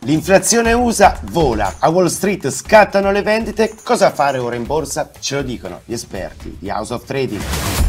L'inflazione USA vola, a Wall Street scattano le vendite, cosa fare ora in borsa? Ce lo dicono gli esperti di House of Trading.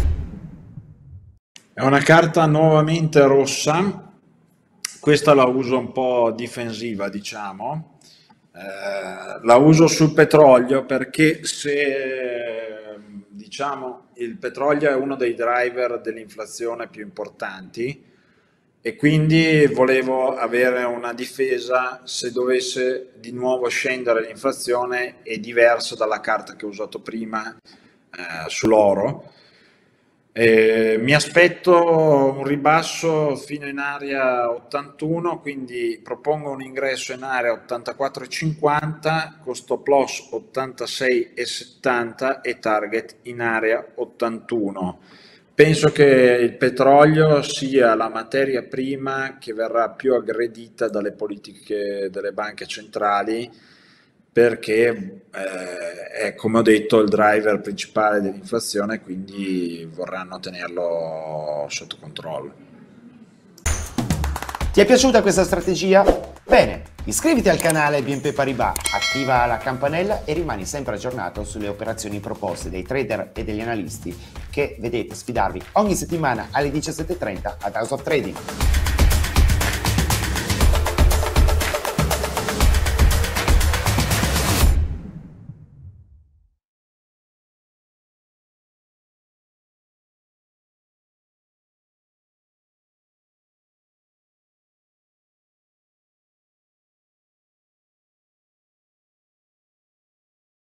È una carta nuovamente rossa, questa la uso un po' difensiva, diciamo. La uso sul petrolio perché se diciamo il petrolio è uno dei driver dell'inflazione più importanti e quindi volevo avere una difesa se dovesse di nuovo scendere l'inflazione, è diversa dalla carta che ho usato prima sull'oro. Mi aspetto un ribasso fino in area 81, quindi propongo un ingresso in area 84,50 con stop loss 86,70 e target in area 81. Penso che il petrolio sia la materia prima che verrà più aggredita dalle politiche delle banche centrali perché è, come ho detto, il driver principale dell'inflazione, quindi vorranno tenerlo sotto controllo. Ti è piaciuta questa strategia? Bene, iscriviti al canale BNP Paribas, attiva la campanella e rimani sempre aggiornato sulle operazioni proposte dai trader e degli analisti che vedete sfidarvi ogni settimana alle 17:30 ad House of Trading.